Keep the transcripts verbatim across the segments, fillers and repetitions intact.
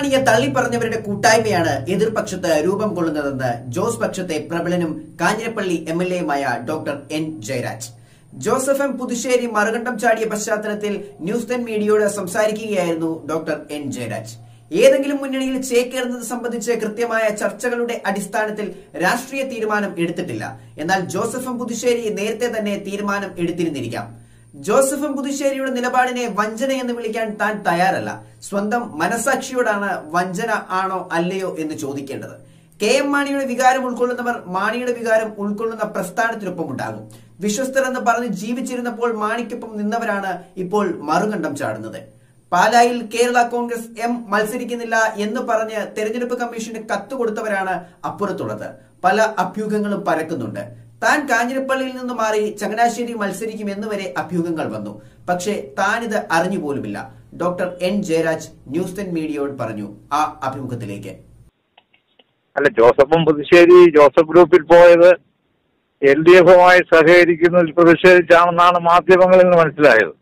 മാണിയെ തള്ളിപ്പറഞ്ഞവരുടെ കൂട്ടായ്മയാണ് എതിർപക്ഷത്ത് രൂപം കൊള്ളുന്നതെന്ന് ജോസ് പക്ഷത്തെ പ്രബലനും കാഞ്ഞിരപ്പള്ളി എം എൽ എയുമായ doctor N Jayaraj. Joseph M Puthussery മറുകണ്ഠം ചാടിയ പശ്ചാത്തലത്തിൽ ന്യൂസ് ടെൻ മീഡിയയോട് സംസാരിക്കുകയായിരുന്നു ഡോക്ടർ എൻ ജയരാജ്. ഏതെങ്കിലും മുന്നണിയിൽ ചേക്കേറുന്നത് സംബന്ധിച്ച് കൃത്യമായ ചർച്ചകളുടെ അടിസ്ഥാനത്തിൽ രാഷ്ട്രീയ തീരുമാനം എടുത്തിട്ടില്ല. എന്നാൽ ജോസഫ് എം പുതുശ്ശേരി നേരത്തെ തന്നെ തീരുമാനം എടുത്തിരുന്നിരിക്കാം. ജോസഫ് എം പുതുശ്ശേരിയുടെ നിലപാടിനെ വഞ്ചന എന്ന് വിളിക്കാൻ താൻ തയ്യാറല്ല. സ്വന്തം മനസാക്ഷിയോടാണ് വഞ്ചന ആണോ അല്ലയോ എന്ന് ചോദിക്കേണ്ടത്. കെ എം മാണിയുടെ വികാരം ഉൾക്കൊള്ളുന്നവർ മാണിയുടെ വികാരം ഉൾക്കൊള്ളുന്ന പ്രസ്ഥാനത്തിനൊപ്പം ഉണ്ടാകും. വിശ്വസ്തർ എന്ന് പറഞ്ഞ് ജീവിച്ചിരുന്നപ്പോൾ മാണിക്കൊപ്പം നിന്നവരാണ് ഇപ്പോൾ മറുകണ്ഠം ചാടുന്നത്. പാലായിൽ കേരള കോൺഗ്രസ് എം മത്സരിക്കുന്നില്ല എന്ന് പറഞ്ഞ് തെരഞ്ഞെടുപ്പ് കമ്മീഷന് കത്ത് കൊടുത്തവരാണ് അപ്പുറത്തുള്ളത്. പല അഭ്യൂഹങ്ങളും പരക്കുന്നുണ്ട്. താൻ കാഞ്ഞിരപ്പള്ളിയിൽ നിന്ന് മാറി ചങ്ങനാശ്ശേരി മത്സരിക്കും എന്ന് വരെ അഭ്യൂഹങ്ങൾ വന്നു. പക്ഷേ താനിത് അറിഞ്ഞുപോലുമില്ല. Doctor N Jayaraj news ten മീഡിയയോട് പറഞ്ഞു ആ അഭിമുഖത്തിലേക്ക്. അല്ല, ജോസഫും പുതുശ്ശേരി ജോസഫ് ഗ്രൂപ്പിൽ പോയത് എൽ ഡി എഫുമായി സഹകരിക്കുന്നതിൽ പ്രതിഷേധിച്ചാണെന്നാണ് മാധ്യമങ്ങളിൽ നിന്ന് മനസ്സിലായത്.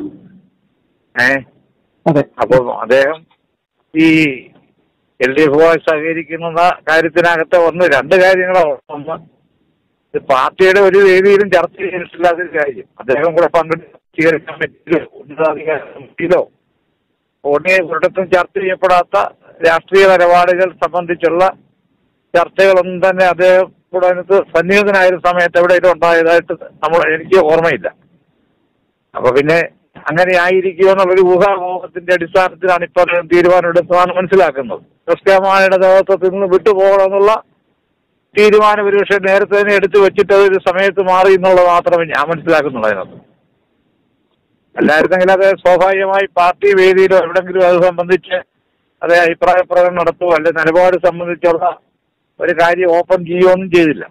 ഏ അപ്പൊ അദ്ദേഹം ഈ എൽ ഡി എഫുമായി സഹകരിക്കുന്ന കാര്യത്തിനകത്ത് ഒന്ന് രണ്ട് കാര്യങ്ങളാണ്. ഒന്ന്, പാർട്ടിയുടെ ഒരു വേദിയിലും ചർച്ച ചെയ്തിട്ടില്ലാത്തൊരു കാര്യം. അദ്ദേഹം കൂടെ പങ്കെടുക്കാൻ പറ്റില്ലോ ഉന്നതാധികാരത്തിലോ ഒന്നേ ഒരിടത്തും ചർച്ച ചെയ്യപ്പെടാത്ത രാഷ്ട്രീയ നിലപാടുകൾ സംബന്ധിച്ചുള്ള ചർച്ചകളൊന്നും തന്നെ അദ്ദേഹം കൂടെ അതിനകത്ത് സന്നിഹിതനായ സമയത്ത് എവിടെയെങ്കിലും ഉണ്ടായതായിട്ട് നമ്മൾ എനിക്ക് ഓർമ്മയില്ല. അപ്പൊ പിന്നെ അങ്ങനെ ആയിരിക്കുമോ എന്നുള്ളൊരു ഊഹാമോഹത്തിന്റെ അടിസ്ഥാനത്തിലാണ് ഇപ്പോൾ തീരുമാനം എടുത്തതാണ് മനസ്സിലാക്കുന്നത്. എസ് കെ മാണിയുടെ നേതൃത്വത്തിൽ നിന്ന് വിട്ടുപോകണമെന്നുള്ള തീരുമാനം ഒരുപക്ഷെ നേരത്തെ തന്നെ എടുത്തു വെച്ചിട്ട് അതൊരു സമയത്ത് മാറി എന്നുള്ളത് മാത്രമേ ഞാൻ മനസ്സിലാക്കുന്നുള്ളൂ. അതിനകത്ത് അല്ലായിരുന്നെങ്കിൽ അത് സ്വാഭാവികമായി പാർട്ടി വേദിയിലോ എവിടെങ്കിലും അത് സംബന്ധിച്ച് അതേ അഭിപ്രായ പ്രകടനം നടത്തുമോ അല്ലെ നിലപാട് സംബന്ധിച്ചുള്ള ഒരു കാര്യം ഓപ്പൺ ചെയ്യുകയൊന്നും ചെയ്തില്ല.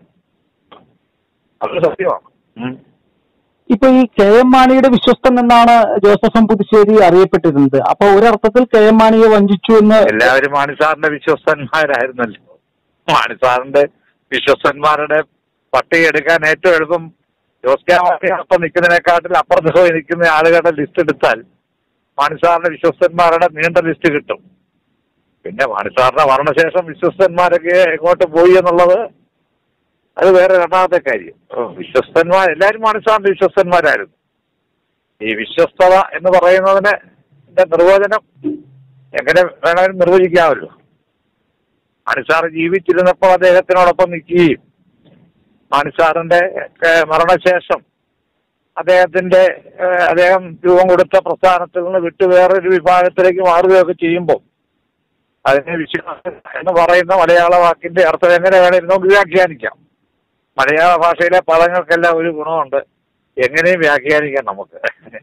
അത് സത്യമാണ്. ഇപ്പൊ ഈ കെ എം മാണിയുടെ വിശ്വസ്തൻ എന്നാണ് ജോസഫ് എം പുതുശ്ശേരി അറിയപ്പെട്ടിരുന്നത്. അപ്പൊ ഒരർത്ഥത്തിൽ കെ എം മാണിയെ വഞ്ചിച്ചു എന്ന് എല്ലാവരും മാണി സാറിന്റെ വിശ്വസ്തന്മാരായിരുന്നല്ലോ. മാണി സാറിന്റെ വിശ്വസ്തന്മാരുടെ പട്ടിക എടുക്കാൻ ഏറ്റവും എളുപ്പം ജോസ് കെ മാണിയൊപ്പം നിൽക്കുന്നതിനെക്കാട്ടിൽ അപ്പുറത്ത് പോയി നിൽക്കുന്ന ആളുകളുടെ ലിസ്റ്റ് എടുത്താൽ മാണി സാറിന്റെ വിശ്വസ്തന്മാരുടെ നീണ്ട ലിസ്റ്റ് കിട്ടും. പിന്നെ മാണി സാറിന്റെ മരണശേഷം വിശ്വസ്തന്മാരൊക്കെ എങ്ങോട്ട് പോയി എന്നുള്ളത് അത് വേറെ രണ്ടാമത്തെ കാര്യം. വിശ്വസ്തന്മാർ എല്ലാവരും മാണി സാറിന്റെ വിശ്വസ്തന്മാരായിരുന്നു. ഈ വിശ്വസ്തത എന്ന് പറയുന്നതിന് നിർവചനം എങ്ങനെ വേണമെങ്കിലും നിർവചിക്കാമല്ലോ. മാണിസാർ ജീവിച്ചിരുന്നപ്പോൾ അദ്ദേഹത്തിനോടൊപ്പം നിൽക്കുകയും മാണിസാറിന്റെ മരണശേഷം അദ്ദേഹത്തിന്റെ അദ്ദേഹം രൂപം കൊടുത്ത പ്രസ്ഥാനത്തിൽ നിന്ന് വിട്ട് വേറൊരു വിഭാഗത്തിലേക്ക് മാറുകയൊക്കെ ചെയ്യുമ്പോൾ അതിനെ വിശ്വാസം എന്ന് പറയുന്ന മലയാള വാക്കിന്റെ അർത്ഥം എങ്ങനെ വേണമെങ്കിലും നമുക്ക് വ്യാഖ്യാനിക്കാം. മലയാള ഭാഷയിലെ പദങ്ങൾക്കെല്ലാം ഒരു ഗുണമുണ്ട്, എങ്ങനെയും വ്യാഖ്യാനിക്കാം നമുക്ക്.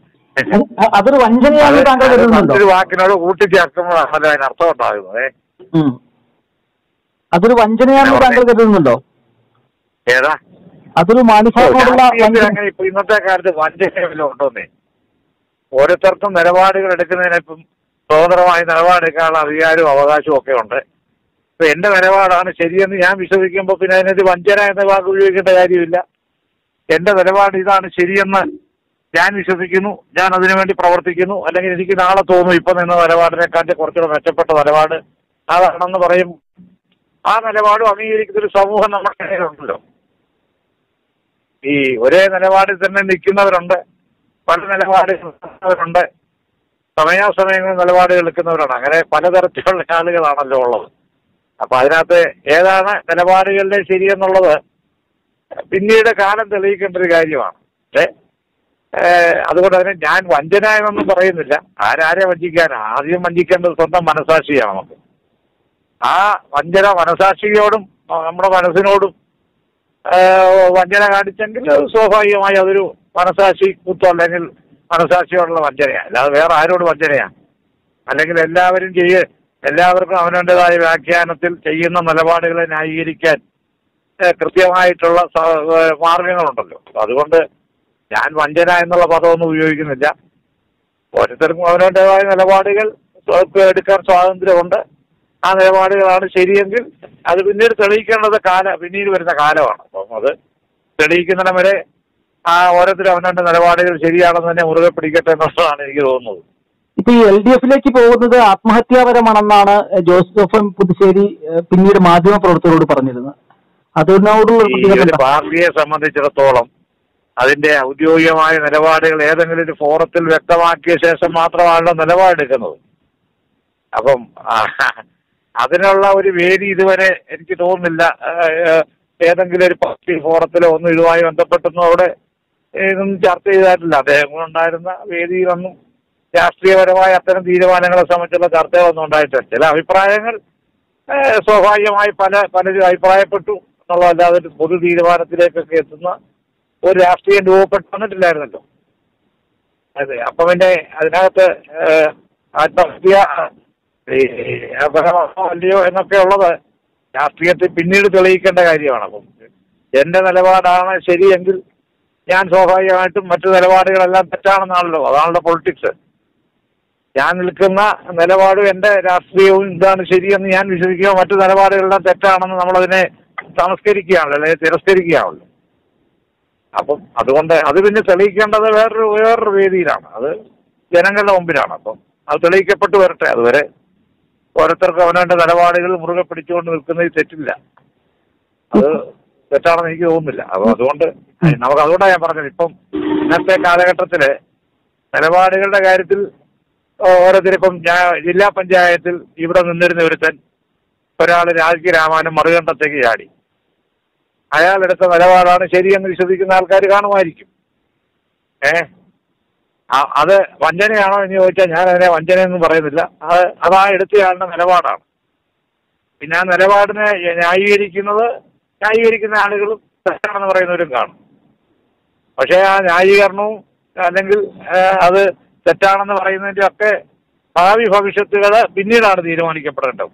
അതൊരു ഒരു വാക്കിനോട് കൂട്ടിച്ചേർക്കുമ്പോഴാണല്ലോ അതിനർത്ഥം ഉണ്ടാകുന്നത്. അതൊരു വഞ്ചനയാണെന്ന് താങ്കൾ കരുതുന്നുണ്ടോ? ഏതാ അതൊരു അങ്ങനെ ഇപ്പൊ ഇന്നത്തെ കാലത്ത് വഞ്ചന ഉണ്ടോന്നേ. ഓരോരുത്തർക്കും നിലപാടുകൾ എടുക്കുന്നതിനിപ്പം സ്വതന്ത്രമായി നിലപാടെടുക്കാനുള്ള അധികാരവും അവകാശവും ഒക്കെ ഉണ്ട്. ഇപ്പൊ എന്റെ നിലപാടാണ് ശരിയെന്ന് ഞാൻ വിശ്വസിക്കുമ്പോൾ പിന്നെ അതിനൊരു വഞ്ചന എന്ന വാക്ക് ഉപയോഗിക്കേണ്ട കാര്യമില്ല. എന്റെ നിലപാട് ഇതാണ് ശരിയെന്ന് ഞാൻ വിശ്വസിക്കുന്നു, ഞാൻ അതിനുവേണ്ടി പ്രവർത്തിക്കുന്നു. അല്ലെങ്കിൽ എനിക്ക് നാളെ തോന്നും ഇപ്പൊ നിന്ന നിലപാടിനെക്കാട്ടി കുറച്ചുകൂടെ മെച്ചപ്പെട്ട നിലപാട് അതാണെന്ന് പറയും. ആ നിലപാടും അംഗീകരിക്കുന്ന ഒരു സമൂഹം നമ്മുടെ ഇടയിലുണ്ടല്ലോ. ഈ ഒരേ നിലപാടിൽ തന്നെ നിൽക്കുന്നവരുണ്ട്, പല നിലപാടുകളുണ്ട്, സമയാസമയങ്ങളിൽ നിലപാടുകൾ എടുക്കുന്നവരാണ്. അങ്ങനെ പലതരത്തിലുള്ള ആളുകളാണല്ലോ ഉള്ളത്. അപ്പൊ അതിനകത്ത് ഏതാണ് നിലപാടുകളുടെ ശരിയെന്നുള്ളത് പിന്നീട് കാലം തെളിയിക്കേണ്ട ഒരു കാര്യമാണ്. പക്ഷേ അതുകൊണ്ട് അതിന് ഞാൻ വഞ്ചന എന്നൊന്നും പറയുന്നില്ല. ആരാരെ വഞ്ചിക്കാനാ? ആദ്യം വഞ്ചിക്കേണ്ടത് സ്വന്തം മനസാക്ഷിയാണ് നമുക്ക്. ആ വഞ്ചന മനസാക്ഷിയോടും നമ്മുടെ മനസ്സിനോടും വഞ്ചന കാണിച്ചെങ്കിൽ സ്വാഭാവികമായി അതൊരു മനസാക്ഷി കുത്തോ അല്ലെങ്കിൽ മനസാക്ഷിയോടുള്ള വഞ്ചനയാണ്, അല്ലാതെ വേറെ ആരോട് വഞ്ചനയാണ്? അല്ലെങ്കിൽ എല്ലാവരും ചെയ്യ എല്ലാവർക്കും അവനവൻ്റെതായ വ്യാഖ്യാനത്തിൽ ചെയ്യുന്ന നിലപാടുകളെ ന്യായീകരിക്കാൻ കൃത്യമായിട്ടുള്ള മാർഗങ്ങളുണ്ടല്ലോ. അതുകൊണ്ട് ഞാൻ വഞ്ചന എന്നുള്ള പദമൊന്നും ഉപയോഗിക്കുന്നില്ല. ഓരോരുത്തർക്കും അവനവൻ്റെതായ നിലപാടുകൾ എടുക്കാൻ സ്വാതന്ത്ര്യമുണ്ട്. ആ നിലപാടുകളാണ് ശരിയെങ്കിൽ അത് പിന്നീട് തെളിയിക്കേണ്ടത് കാല പിന്നീട് വരുന്ന കാലമാണ്. അപ്പം അത് തെളിയിക്കുന്നതിന് വരെ ആ ഓരോരുത്തരും അവനവന്റെ നിലപാടുകൾ ശരിയാണെന്ന് തന്നെ മുറുകെ പിടിക്കട്ടെ എന്നുള്ളതാണ് എനിക്ക് തോന്നുന്നത്. ഇപ്പൊ ഈ എൽ ഡി എഫിലേക്ക് പോകുന്നത് ആത്മഹത്യാപരമാണെന്നാണ് ജോസഫ് എം പുതുശ്ശേരി പിന്നീട് മാധ്യമ പ്രവർത്തകരോട് പറഞ്ഞിരുന്നത്. അതിനോടുള്ള പാർട്ടിയെ സംബന്ധിച്ചിടത്തോളം അതിന്റെ ഔദ്യോഗികമായ നിലപാടുകൾ ഏതെങ്കിലും ഒരു ഫോറത്തിൽ വ്യക്തമാക്കിയ ശേഷം മാത്രമാണല്ലോ നിലപാടെടുക്കുന്നത്. അപ്പം അതിനുള്ള ഒരു വേദി ഇതുവരെ എനിക്ക് തോന്നുന്നില്ല ഏതെങ്കിലും ഒരു പാർട്ടി ഫോറത്തിലോ ഒന്നും ഇതുമായി ബന്ധപ്പെട്ടൊന്നും അവിടെ ഇതൊന്നും ചർച്ച ചെയ്തിട്ടില്ല. അദ്ദേഹം ഉണ്ടായിരുന്ന വേദിയിലൊന്നും രാഷ്ട്രീയപരമായ അത്തരം തീരുമാനങ്ങളെ സംബന്ധിച്ചുള്ള ചർച്ചകളൊന്നും ഉണ്ടായിട്ടില്ല. ചില അഭിപ്രായങ്ങൾ സ്വാഭാവികമായി പല പലരും അഭിപ്രായപ്പെട്ടു എന്നുള്ളതല്ലാതെ ഒരു പൊതു തീരുമാനത്തിലേക്കൊക്കെ എത്തുന്ന ഒരു രാഷ്ട്രീയം രൂപപ്പെട്ടു വന്നിട്ടില്ലായിരുന്നല്ലോ. അതെ, അപ്പം പിന്നെ അതിനകത്ത് ആത്മഹത്യ അല്ലയോ എന്നൊക്കെ ഉള്ളത് രാഷ്ട്രീയത്തിൽ പിന്നീട് തെളിയിക്കേണ്ട കാര്യമാണ്. അപ്പം എന്റെ നിലപാടാണ് ശരിയെങ്കിൽ ഞാൻ സ്വാഭാവികമായിട്ടും മറ്റു നിലപാടുകളെല്ലാം തെറ്റാണെന്നാണല്ലോ, അതാണല്ലോ പൊളിറ്റിക്സ്. ഞാൻ നിൽക്കുന്ന നിലപാടും എന്റെ രാഷ്ട്രീയവും ഇതാണ് ശരിയെന്ന് ഞാൻ വിശ്വസിക്കുക, മറ്റു നിലപാടുകളെല്ലാം തെറ്റാണെന്ന് നമ്മളതിനെ സംസ്കരിക്കുകയാണല്ലോ, അല്ലെങ്കിൽ തിരസ്കരിക്കുകയാണല്ലോ. അപ്പം അതുകൊണ്ട് അത് പിന്നെ തെളിയിക്കേണ്ടത് വേറൊരു വേറൊരു വേദിയിലാണ്, അത് ജനങ്ങളുടെ മുമ്പിലാണ്. അപ്പം അത് തെളിയിക്കപ്പെട്ടു വരട്ടെ. അതുവരെ ഓരോരുത്തർക്കും അവനവന്റെ നിലപാടുകൾ മുറുകെ പിടിച്ചുകൊണ്ട് നിൽക്കുന്നതിൽ തെറ്റില്ല. അത് തെറ്റാണെന്ന് എനിക്ക് തോന്നുന്നില്ല. അപ്പൊ അതുകൊണ്ട് നമുക്ക് അതുകൊണ്ടാണ് ഞാൻ പറഞ്ഞത്, ഇപ്പം ഇന്നത്തെ കാലഘട്ടത്തില് നിലപാടുകളുടെ കാര്യത്തിൽ ഓരോരുത്തരിപ്പം ഞാൻ ജില്ലാ പഞ്ചായത്തിൽ ഇവിടെ നിന്നിരുന്ന ഒരുത്തൻ ഒരാൾ രാജകീയ രാമാനം മറുകണ്ഠത്തേക്ക് ചാടി. അയാളെടുത്ത നിലപാടാണ് ശരിയെന്ന് വിശ്വസിക്കുന്ന ആൾക്കാർ കാണുമായിരിക്കും. ഏഹ് അത് വഞ്ചനയാണോ എന്ന് ചോദിച്ചാൽ ഞാൻ അതിനെ വഞ്ചനയൊന്നും പറയുന്നില്ല. അത് അതാ എടുത്തയാളുടെ നിലപാടാണ്. പിന്നെ ആ നിലപാടിനെ ന്യായീകരിക്കുന്നത് ന്യായീകരിക്കുന്ന ആളുകളും തെറ്റാണെന്ന് പറയുന്നവരും കാണും. പക്ഷേ ആ ന്യായീകരണവും അല്ലെങ്കിൽ അത് തെറ്റാണെന്ന് പറയുന്നതിന്റെ ഒക്കെ ഭാവി ഭവിഷ്യത്തുകൾ പിന്നീടാണ് തീരുമാനിക്കപ്പെടേണ്ടത്.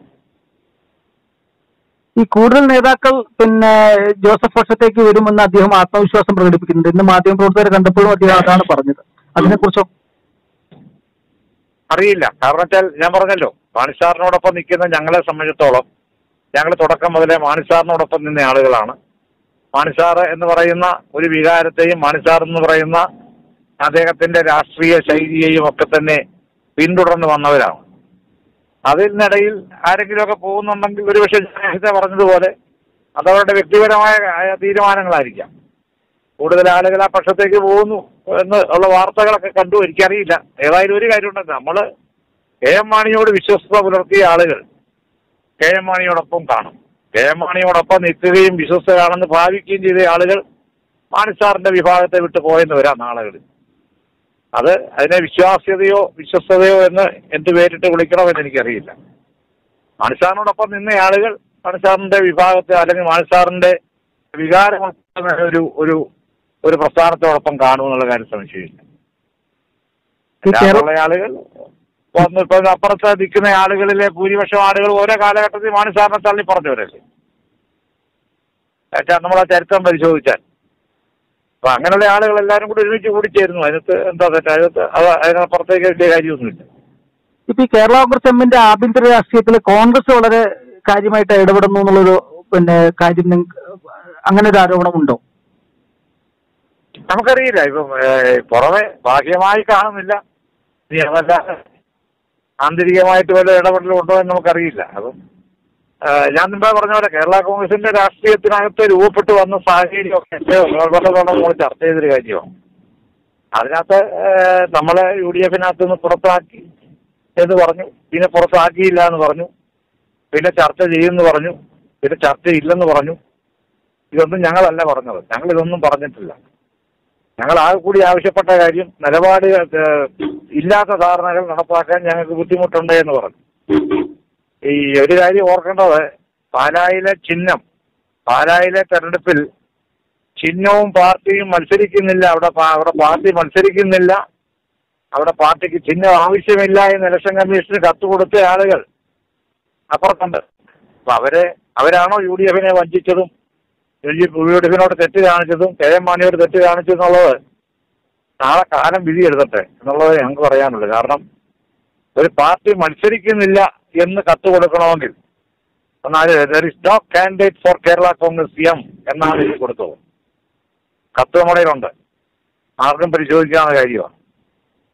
ഈ കൂടുതൽ നേതാക്കൾ പിന്നെ ജോസഫ് പക്ഷത്തേക്ക് വരുമെന്ന് അദ്ദേഹം ആത്മവിശ്വാസം പ്രകടിപ്പിക്കുന്നുണ്ട്. ഇന്ന് മാധ്യമപ്രവർത്തകരെ കണ്ടപ്പോഴും അദ്ദേഹം അതാണ് പറഞ്ഞത്. അതിനെക്കുറിച്ചോ അറിയില്ല. കാരണം വെച്ചാൽ ഞാൻ പറഞ്ഞല്ലോ, മാണിസാറിനോടൊപ്പം നിൽക്കുന്ന ഞങ്ങളെ സംബന്ധിച്ചിടത്തോളം ഞങ്ങൾ തുടക്കം മുതലേ മാണിസാറിനോടൊപ്പം നിന്ന ആളുകളാണ്. മാണിസാർ എന്ന് പറയുന്ന ഒരു വികാരത്തെയും മാണിസാർ എന്ന് പറയുന്ന അദ്ദേഹത്തിന്റെ രാഷ്ട്രീയ ശൈലിയെയും ഒക്കെ തന്നെ പിന്തുടർന്ന് വന്നവരാണ്. അതിനിടയിൽ ആരെങ്കിലുമൊക്കെ പോകുന്നുണ്ടെങ്കിൽ ഒരുപക്ഷെ നേരത്തെ പറഞ്ഞതുപോലെ അതവരുടെ വ്യക്തിപരമായ തീരുമാനങ്ങളായിരിക്കാം. കൂടുതൽ ആളുകൾ ആ പക്ഷത്തേക്ക് പോകുന്നു എന്ന് ഉള്ള വാർത്തകളൊക്കെ കണ്ടു. എനിക്കറിയില്ല. ഏതായാലും ഒരു കാര്യമുണ്ട്, നമ്മൾ കെ എം മാണിയോട് വിശ്വസ്തത പുലർത്തിയ ആളുകൾ കെ എം മാണിയോടൊപ്പം കാണും. കെ എം മാണിയോടൊപ്പം നിൽക്കുകയും വിശ്വസ്തരാണെന്ന് ഭാവിക്കുകയും ചെയ്ത ആളുകൾ മാണിസാറിന്റെ വിഭാഗത്തെ വിട്ടു പോയെന്ന് വരാം നാളുകളിൽ. അത് അതിനെ വിശ്വാസ്യതയോ വിശ്വസ്തതയോ എന്ന് എന്ത് പേരിട്ട് വിളിക്കണമെന്ന് എനിക്കറിയില്ല. മാണിസാറിനോടൊപ്പം നിന്ന ആളുകൾ മാണിസാറിന്റെ വിഭാഗത്തെ അല്ലെങ്കിൽ മാണിസാറിന്റെ വികാരം ഒരു ഒരു ഒരു പ്രസ്ഥാനത്തോടൊപ്പം കാണുമെന്നുള്ള കാര്യം സംശയമില്ല. ഉള്ള ആളുകൾ വന്ന് ഇപ്പൊ അപ്പുറത്ത് നിൽക്കുന്ന ആളുകളിലെ ഭൂരിപക്ഷം ആളുകൾ ഓരോ കാലഘട്ടത്തിൽ മാണിസാറിനെ തള്ളി പറഞ്ഞവരല്ലേ. നമ്മളാ ചരിത്രം പരിശോധിച്ചാൽ അപ്പൊ അങ്ങനെയുള്ള ആളുകൾ എല്ലാവരും കൂടി ഒരുമിച്ച് കൂടിച്ചേരുന്നു. അതിനകത്ത് എന്താ തെറ്റ്? അതിനകത്ത് അത് അതിനപ്പുറത്തേക്ക് വലിയ കാര്യമൊന്നുമില്ല. ഇപ്പൊ ഈ കേരള കോൺഗ്രസ് എമ്മിന്റെ ആഭ്യന്തര രാഷ്ട്രീയത്തിൽ കോൺഗ്രസ് വളരെ കാര്യമായിട്ട് ഇടപെടുന്നു എന്നുള്ളൊരു പിന്നെ കാര്യം അങ്ങനെ ഒരു ആരോപണമുണ്ടോ? നമുക്കറിയില്ല. ഇപ്പം പുറമെ ബാഹ്യമായി കാണുന്നില്ല. ഇനി അതല്ല ആന്തരികമായിട്ട് വല്ല ഇടപെടലും ഉണ്ടോ എന്ന് നമുക്കറിയില്ല. അപ്പം ഞാൻ മുമ്പേ പറഞ്ഞ പോലെ കേരള കോൺഗ്രസിന്റെ രാഷ്ട്രീയത്തിനകത്ത് രൂപപ്പെട്ടു വന്ന സാഹചര്യമൊക്കെ നമ്മൾ ചർച്ച ചെയ്തൊരു കാര്യമാണ്. അതിനകത്ത് നമ്മളെ യു ഡി എഫിനകത്ത് നിന്ന് പുറത്താക്കി എന്ന് പറഞ്ഞു, പിന്നെ പുറത്താക്കിയില്ല എന്ന് പറഞ്ഞു, പിന്നെ ചർച്ച ചെയ്യുമെന്ന് പറഞ്ഞു, പിന്നെ ചർച്ചയില്ലെന്ന് പറഞ്ഞു. ഇതൊന്നും ഞങ്ങളല്ല പറഞ്ഞത്, ഞങ്ങൾ ഇതൊന്നും പറഞ്ഞിട്ടില്ല. ഞങ്ങൾ ആകെ കൂടി ആവശ്യപ്പെട്ട കാര്യം നിലപാട് ഇല്ലാത്ത ധാരണകൾ നടപ്പാക്കാൻ ഞങ്ങൾക്ക് ബുദ്ധിമുട്ടുണ്ട് എന്ന് പറഞ്ഞു. ഈ ഒരു കാര്യം ഓർക്കേണ്ടത്, പാലായിലെ ചിഹ്നം, പാലായിലെ തെരഞ്ഞെടുപ്പിൽ ചിഹ്നവും പാർട്ടിയും മത്സരിക്കുന്നില്ല. അവിടെ അവിടെ പാർട്ടി മത്സരിക്കുന്നില്ല, അവിടെ പാർട്ടിക്ക് ചിഹ്നം ആവശ്യമില്ല എന്ന് ഇലക്ഷൻ കമ്മീഷന് കത്ത് കൊടുത്ത ആളുകൾ അപ്പുറത്തുണ്ട്. അപ്പൊ അവരെ അവരാണോ യു ഡി എഫിനെ വഞ്ചിച്ചതും യു ഡി എഫിനോട് തെറ്റ് കാണിച്ചതും കെ എം മാണിയോട് തെറ്റ് കാണിച്ചു എന്നുള്ളത് നാളെ കാലം വിധി എഴുതട്ടെ എന്നുള്ളത് ഞങ്ങൾക്ക് പറയാനുള്ളത്. കാരണം ഒരു പാർട്ടി മത്സരിക്കുന്നില്ല എന്ന് കത്ത് കൊടുക്കണമെങ്കിൽ എന്നാൽ there is no candidate for Kerala Congress M എന്നാണ് എഴുതി കൊടുത്തത്. കത്ത് നമ്മുടെയിലുണ്ട്, ആർക്കും പരിശോധിക്കാവുന്ന കാര്യമാണ്.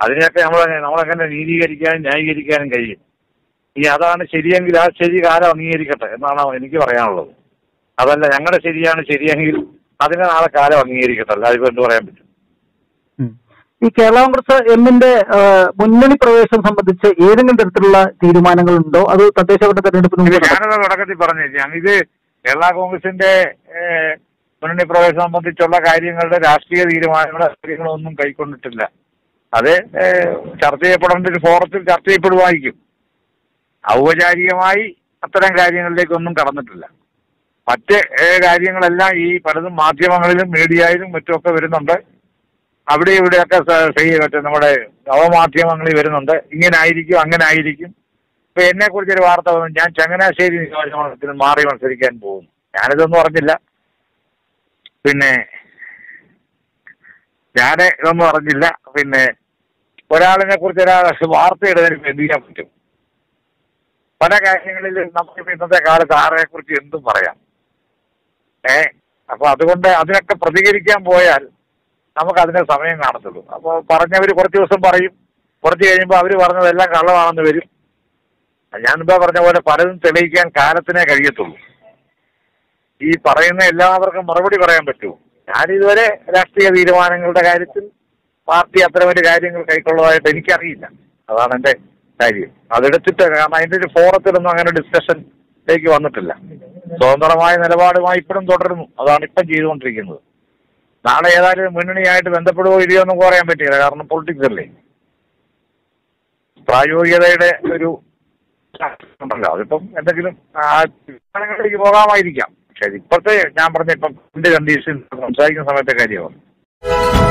അതിനെയൊക്കെ നമ്മൾ നമ്മളെങ്ങനെ നീതീകരിക്കാനും ന്യായീകരിക്കാനും കഴിയും. ഇനി അതാണ് ശരിയെങ്കിൽ ആ ശരി കാലം അംഗീകരിക്കട്ടെ എന്നാണ് എനിക്ക് പറയാനുള്ളത്. അതല്ല ഞങ്ങളുടെ ശരിയാണ് ശരിയെങ്കിൽ അതിനെ നാളെ കാലം അംഗീകരിക്കട്ടെ, അല്ലാതെ ഇപ്പൊ എന്ത് പറയാൻ പറ്റും? ഈ കേരള കോൺഗ്രസ് എമ്മിന്റെ മുന്നണി പ്രവേശനം സംബന്ധിച്ച് ഏതെങ്കിലും തരത്തിലുള്ള തീരുമാനങ്ങളുണ്ടോ? അത് തദ്ദേശഭരണ തെരഞ്ഞെടുപ്പിന് ഞാനത് തുടക്കത്തിൽ പറഞ്ഞു. ഇത് കേരള കോൺഗ്രസിന്റെ മുന്നണി പ്രവേശനം സംബന്ധിച്ചുള്ള കാര്യങ്ങളുടെ രാഷ്ട്രീയ തീരുമാനങ്ങളോ കാര്യങ്ങളോ ഒന്നും കൈക്കൊണ്ടിട്ടില്ല. അത് ചർച്ച ചെയ്യപ്പെടേണ്ട ഒരു ഫോറത്തിൽ ചർച്ച ചെയ്യപ്പെടുമായിരിക്കും. ഔപചാരികമായി അത്തരം കാര്യങ്ങളിലേക്കൊന്നും കടന്നിട്ടില്ല. മറ്റ് കാര്യങ്ങളെല്ലാം ഈ പലതും മാധ്യമങ്ങളിലും മീഡിയയിലും മറ്റുമൊക്കെ വരുന്നുണ്ട്. അവിടെ ഇവിടെയൊക്കെ മറ്റേ നമ്മുടെ നവമാധ്യമങ്ങളിൽ വരുന്നുണ്ട്. ഇങ്ങനെ ആയിരിക്കും അങ്ങനെ ആയിരിക്കും. ഇപ്പൊ എന്നെ കുറിച്ചൊരു വാർത്ത വന്നു, ഞാൻ ചങ്ങനാശ്ശേരി നിയോജകമണ്ഡലത്തിൽ മാറി മത്സരിക്കാൻ പോകും. ഞാനിതൊന്നും അറിഞ്ഞില്ല. പിന്നെ ഞാൻ ഇതൊന്നും അറിഞ്ഞില്ല. പിന്നെ ഒരാളിനെ കുറിച്ച് ഒരാൾ വാർത്ത ഇടുന്നതിന് എന്ത് ചെയ്യാൻ പറ്റും? പല കാര്യങ്ങളിലും നമുക്കിപ്പോ ഇന്നത്തെ കാലത്ത് ആരെ കുറിച്ച് എന്തും പറയാം. ഏ അപ്പൊ അതുകൊണ്ട് അതിനൊക്കെ പ്രതികരിക്കാൻ പോയാൽ നമുക്ക് അതിന് സമയം കാണത്തുള്ളൂ. അപ്പോൾ പറഞ്ഞവർ കുറച്ച് ദിവസം പറയും, കുറച്ച് കഴിയുമ്പോൾ അവർ പറഞ്ഞതെല്ലാം കള്ളമാണെന്ന് വരും. ഞാൻ മുമ്പേ പറഞ്ഞ പോലെ പലതും തെളിയിക്കാൻ കാലത്തിനേ കഴിയത്തുള്ളൂ. ഈ പറയുന്ന എല്ലാവർക്കും മറുപടി പറയാൻ പറ്റുമോ? ഞാനിതുവരെ രാഷ്ട്രീയ തീരുമാനങ്ങളുടെ കാര്യത്തിൽ പാർട്ടി അത്തരം ഒരു കാര്യങ്ങൾ കൈക്കൊള്ളതായിട്ട് എനിക്കറിയില്ല. അതാണ് എൻ്റെ കാര്യം. അതെടുത്തിട്ട്, കാരണം അതിൻ്റെ ഒരു ഫോറത്തിലൊന്നും അങ്ങനെ ഡിസ്കഷനിലേക്ക് വന്നിട്ടില്ല. സ്വതന്ത്രമായ നിലപാടുമായി ഇപ്പോഴും തുടരുന്നു. അതാണ് ഇപ്പം ചെയ്തുകൊണ്ടിരിക്കുന്നത്. നാളെ ഏതായാലും മുന്നണിയായിട്ട് ബന്ധപ്പെടുകയോ ഇല്ലയോ എന്നും പറയാൻ പറ്റില്ല. കാരണം പൊളിറ്റിക്സ് അല്ലേ, പ്രായോഗികതയുടെ ഒരു ഉണ്ടല്ലോ. അതിപ്പം എന്തെങ്കിലും തീരുമാനങ്ങളിലേക്ക് പോകാമായിരിക്കാം. പക്ഷെ ഇപ്പോഴത്തെ ഞാൻ പറഞ്ഞ ഇപ്പം രണ്ട് കണ്ടീഷൻ സംസാരിക്കുന്ന സമയത്തെ കാര്യമാണ്.